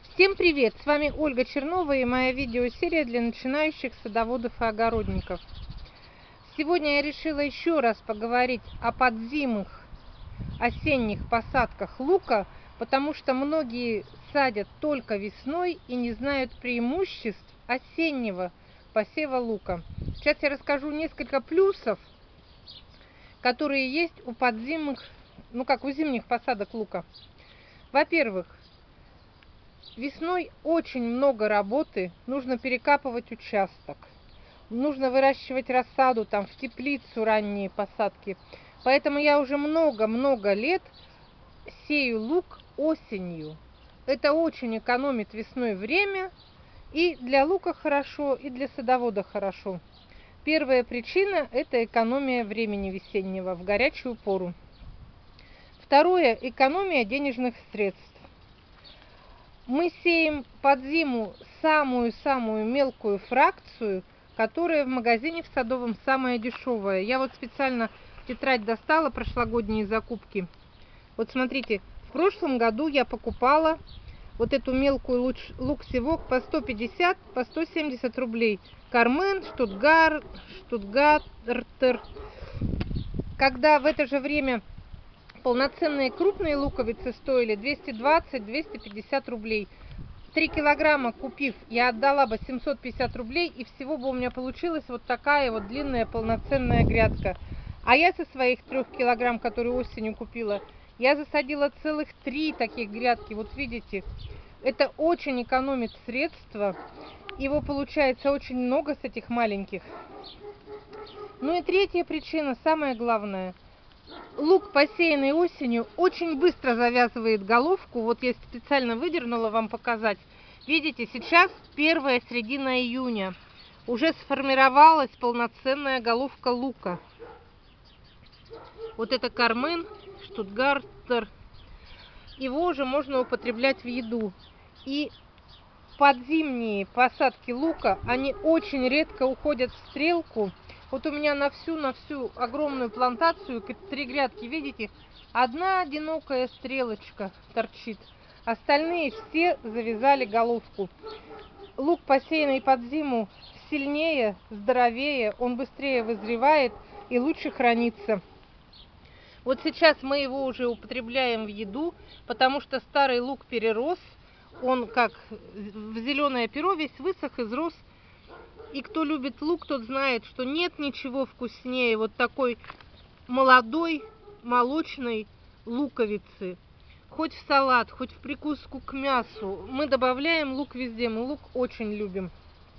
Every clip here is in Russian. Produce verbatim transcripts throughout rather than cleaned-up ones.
Всем привет! С вами Ольга Чернова и моя видеосерия для начинающих садоводов и огородников. Сегодня я решила еще раз поговорить о подзимных осенних посадках лука, потому что многие садят только весной и не знают преимуществ осеннего посева лука. Сейчас я расскажу несколько плюсов, которые есть у подзимных, ну как у зимних посадок лука. Во-первых, весной очень много работы, нужно перекапывать участок, нужно выращивать рассаду там в теплицу, ранние посадки. Поэтому я уже много-много лет сею лук осенью. Это очень экономит весной время, и для лука хорошо, и для садовода хорошо. Первая причина – это экономия времени весеннего в горячую пору. Второе – экономия денежных средств. Мы сеем под зиму самую-самую мелкую фракцию, которая в магазине в садовом самая дешевая. Я вот специально тетрадь достала, прошлогодние закупки. Вот смотрите, в прошлом году я покупала вот эту мелкую лук-севок по сто пятьдесят, по сто семьдесят рублей. Кармен, Штутгарт, Штутгартер. Когда в это же время полноценные крупные луковицы стоили двести двадцать — двести пятьдесят рублей. три килограмма купив, я отдала бы семьсот пятьдесят рублей, и всего бы у меня получилась вот такая вот длинная полноценная грядка. А я со своих трех килограмм, которые осенью купила, я засадила целых три таких грядки. Вот видите, это очень экономит средства. Его получается очень много с этих маленьких. Ну и третья причина, самая главная. Лук, посеянный осенью, очень быстро завязывает головку. Вот я специально выдернула вам показать. Видите, сейчас первая середина июня. Уже сформировалась полноценная головка лука. Вот это Кармен, Штутгартер. Его уже можно употреблять в еду. И подзимние посадки лука, они очень редко уходят в стрелку. Вот у меня на всю, на всю огромную плантацию, три грядки, видите, одна одинокая стрелочка торчит. Остальные все завязали головку. Лук, посеянный под зиму, сильнее, здоровее, он быстрее вызревает и лучше хранится. Вот сейчас мы его уже употребляем в еду, потому что старый лук перерос. Он как в зеленое перо весь высох, изрос. И кто любит лук, тот знает, что нет ничего вкуснее вот такой молодой молочной луковицы. Хоть в салат, хоть в прикуску к мясу. Мы добавляем лук везде, мы лук очень любим.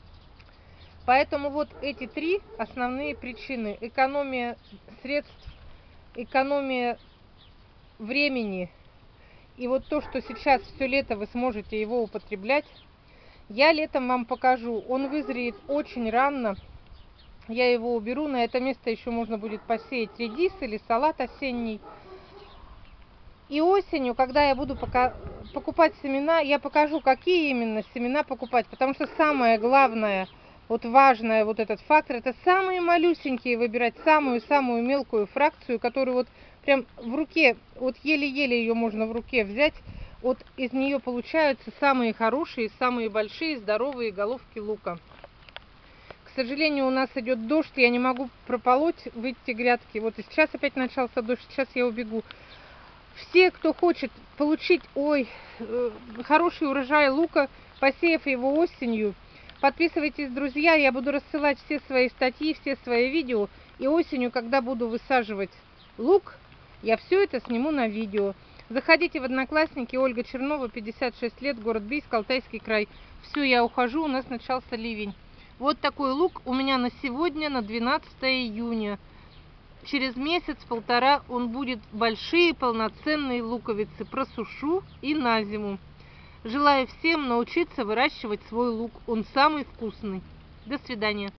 Поэтому вот эти три основные причины. Экономия средств, экономия времени. И вот то, что сейчас все лето вы сможете его употреблять. Я летом вам покажу. Он вызреет очень рано. Я его уберу. На это место еще можно будет посеять редис или салат осенний. И осенью, когда я буду пока покупать семена, я покажу, какие именно семена покупать. Потому что самое главное, вот важное, вот этот фактор, это самые малюсенькие выбирать, самую-самую мелкую фракцию, которую вот прям в руке, вот еле-еле ее можно в руке взять. Вот из нее получаются самые хорошие, самые большие, здоровые головки лука. К сожалению, у нас идет дождь, я не могу прополоть в эти грядки. Вот и сейчас опять начался дождь, сейчас я убегу. Все, кто хочет получить ой, хороший урожай лука, посеяв его осенью, подписывайтесь, друзья, я буду рассылать все свои статьи, все свои видео. И осенью, когда буду высаживать лук, я все это сниму на видео. Заходите в Одноклассники, Ольга Чернова, пятьдесят шесть лет, город Бийск, Алтайский край. Все, я ухожу, у нас начался ливень. Вот такой лук у меня на сегодня, на двенадцатое июня. Через месяц-полтора он будет большие полноценные луковицы. Просушу и на зиму. Желаю всем научиться выращивать свой лук. Он самый вкусный. До свидания.